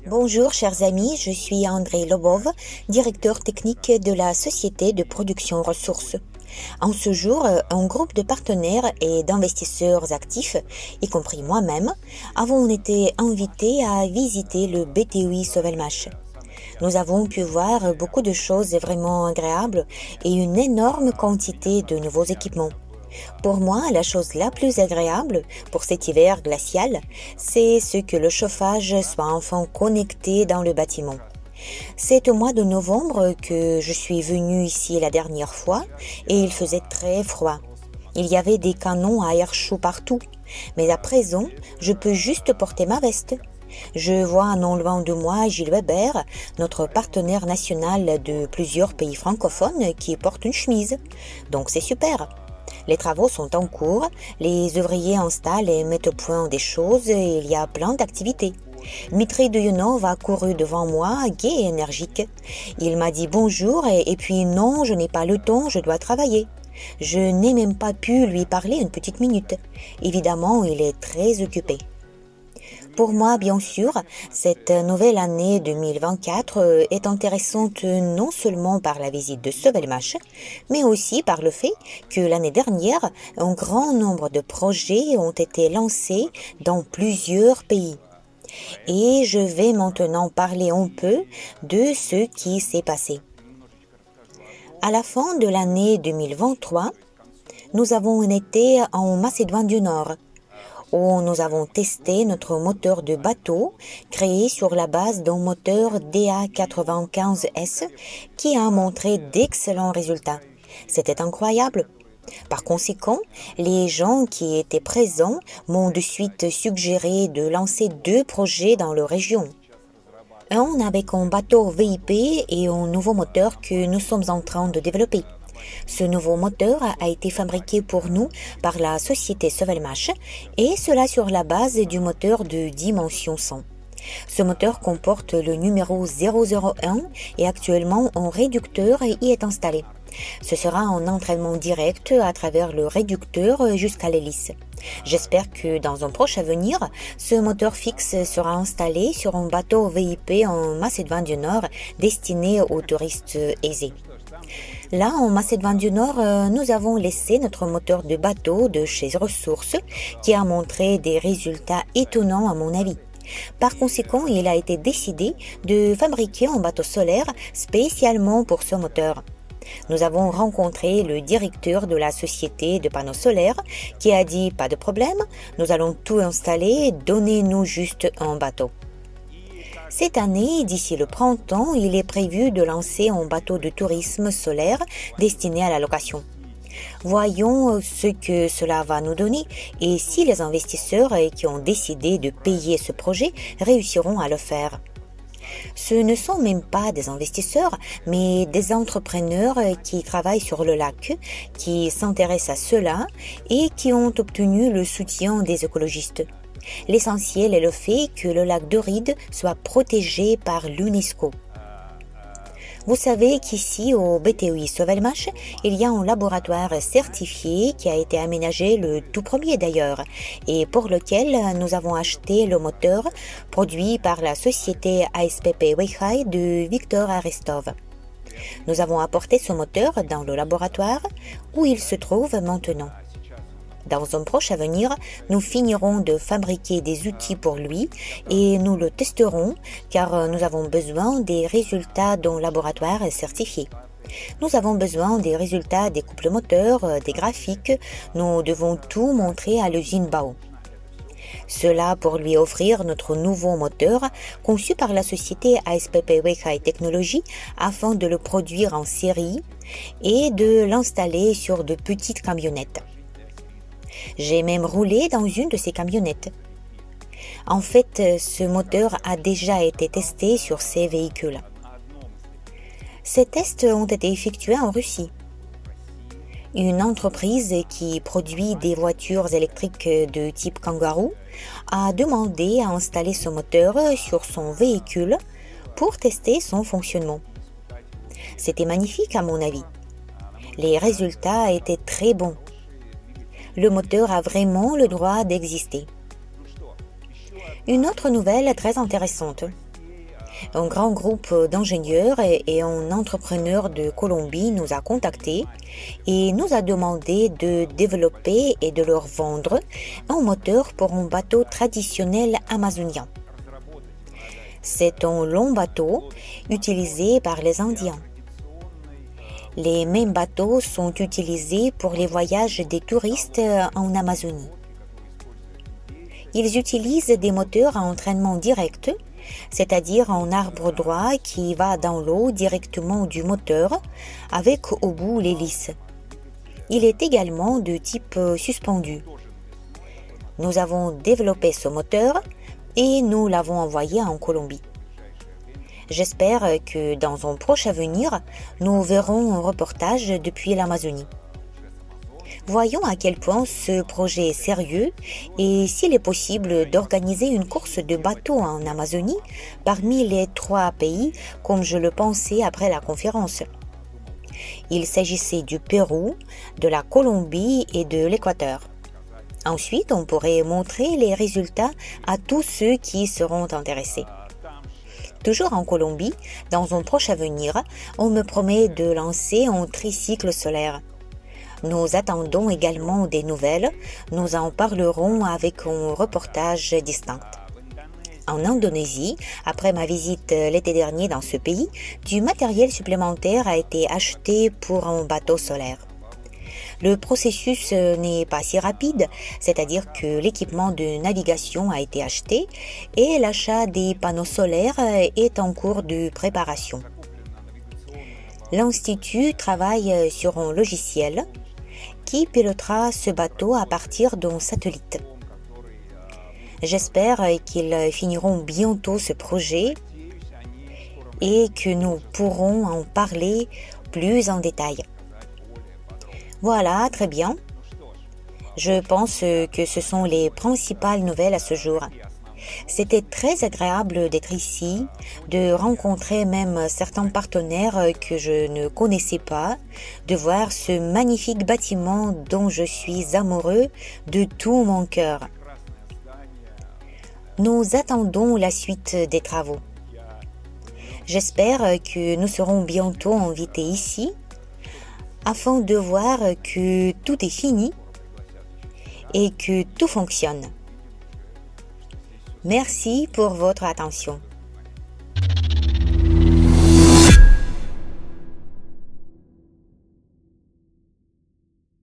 Bonjour chers amis, je suis Andrei Lobov, directeur technique de la société de production ressources. En ce jour, un groupe de partenaires et d'investisseurs actifs, y compris moi-même, avons été invités à visiter le BTUI Sovelmash. Nous avons pu voir beaucoup de choses vraiment agréables et une énorme quantité de nouveaux équipements. Pour moi, la chose la plus agréable pour cet hiver glacial, c'est que le chauffage soit enfin connecté dans le bâtiment. C'est au mois de novembre que je suis venue ici la dernière fois et il faisait très froid. Il y avait des canons à air chaud partout, mais à présent, je peux juste porter ma veste. Je vois non loin de moi Gilles Weber, notre partenaire national de plusieurs pays francophones qui porte une chemise. Donc c'est super. Les travaux sont en cours, les ouvriers installent et mettent au point des choses et il y a plein d'activités. Dmitri Duyunov a couru devant moi, gai et énergique. Il m'a dit bonjour et puis non, je n'ai pas le temps, je dois travailler. Je n'ai même pas pu lui parler une petite minute. Évidemment, il est très occupé. Pour moi, bien sûr, cette nouvelle année 2024 est intéressante non seulement par la visite de Sovelmash, mais aussi par le fait que l'année dernière, un grand nombre de projets ont été lancés dans plusieurs pays. Et je vais maintenant parler un peu de ce qui s'est passé. À la fin de l'année 2023, nous avons été en Macédoine du Nord, où nous avons testé notre moteur de bateau créé sur la base d'un moteur DA95S qui a montré d'excellents résultats. C'était incroyable. Par conséquent, les gens qui étaient présents m'ont de suite suggéré de lancer 2 projets dans leur région. Un avec un bateau VIP et un nouveau moteur que nous sommes en train de développer. Ce nouveau moteur a été fabriqué pour nous par la société Sovelmash et cela sur la base du moteur de dimension 100. Ce moteur comporte le numéro 001 et actuellement un réducteur y est installé. Ce sera un entraînement direct à travers le réducteur jusqu'à l'hélice. J'espère que dans un proche avenir, ce moteur fixe sera installé sur un bateau VIP en Macédoine du Nord destiné aux touristes aisés. Là, en Macédoine du Nord, nous avons laissé notre moteur de bateau de chez Ressources qui a montré des résultats étonnants à mon avis. Par conséquent, il a été décidé de fabriquer un bateau solaire spécialement pour ce moteur. Nous avons rencontré le directeur de la société de panneaux solaires qui a dit « Pas de problème, nous allons tout installer, donnez-nous juste un bateau ». Cette année, d'ici le printemps, il est prévu de lancer un bateau de tourisme solaire destiné à la location. Voyons ce que cela va nous donner et si les investisseurs qui ont décidé de payer ce projet réussiront à le faire. Ce ne sont même pas des investisseurs, mais des entrepreneurs qui travaillent sur le lac, qui s'intéressent à cela et qui ont obtenu le soutien des écologistes. L'essentiel est le fait que le lac Doride soit protégé par l'UNESCO. Vous savez qu'ici, au BTUI Sovelmash, il y a un laboratoire certifié qui a été aménagé le tout premier d'ailleurs, et pour lequel nous avons acheté le moteur produit par la société ASPP Weihai de Victor Arestov. Nous avons apporté ce moteur dans le laboratoire où il se trouve maintenant. Dans un proche avenir, nous finirons de fabriquer des outils pour lui et nous le testerons car nous avons besoin des résultats d'un laboratoire certifié. Nous avons besoin des résultats des couples moteurs, des graphiques, nous devons tout montrer à l'usine Bao. Cela pour lui offrir notre nouveau moteur conçu par la société ASPP Weihai Technology afin de le produire en série et de l'installer sur de petites camionnettes. J'ai même roulé dans une de ces camionnettes. En fait, ce moteur a déjà été testé sur ces véhicules. Ces tests ont été effectués en Russie. Une entreprise qui produit des voitures électriques de type Kangaroo a demandé à installer ce moteur sur son véhicule pour tester son fonctionnement. C'était magnifique à mon avis. Les résultats étaient très bons. Le moteur a vraiment le droit d'exister. Une autre nouvelle très intéressante. Un grand groupe d'ingénieurs et un entrepreneur de Colombie nous a contactés et nous a demandé de développer et de leur vendre un moteur pour un bateau traditionnel amazonien. C'est un long bateau utilisé par les Indiens. Les mêmes bateaux sont utilisés pour les voyages des touristes en Amazonie. Ils utilisent des moteurs à entraînement direct, c'est-à-dire un arbre droit qui va dans l'eau directement du moteur avec au bout l'hélice. Il est également de type suspendu. Nous avons développé ce moteur et nous l'avons envoyé en Colombie. J'espère que dans un proche avenir, nous verrons un reportage depuis l'Amazonie. Voyons à quel point ce projet est sérieux et s'il est possible d'organiser une course de bateaux en Amazonie parmi les 3 pays comme je le pensais après la conférence. Il s'agissait du Pérou, de la Colombie et de l'Équateur. Ensuite, on pourrait montrer les résultats à tous ceux qui seront intéressés. Toujours en Colombie, dans un proche avenir, on me promet de lancer un tricycle solaire. Nous attendons également des nouvelles, nous en parlerons avec un reportage distinct. En Indonésie, après ma visite l'été dernier dans ce pays, du matériel supplémentaire a été acheté pour un bateau solaire. Le processus n'est pas si rapide, c'est-à-dire que l'équipement de navigation a été acheté et l'achat des panneaux solaires est en cours de préparation. L'Institut travaille sur un logiciel qui pilotera ce bateau à partir d'un satellite. J'espère qu'ils finiront bientôt ce projet et que nous pourrons en parler plus en détail. Voilà, très bien. Je pense que ce sont les principales nouvelles à ce jour. C'était très agréable d'être ici, de rencontrer même certains partenaires que je ne connaissais pas, de voir ce magnifique bâtiment dont je suis amoureux de tout mon cœur. Nous attendons la suite des travaux. J'espère que nous serons bientôt invités ici afin de voir que tout est fini et que tout fonctionne. Merci pour votre attention.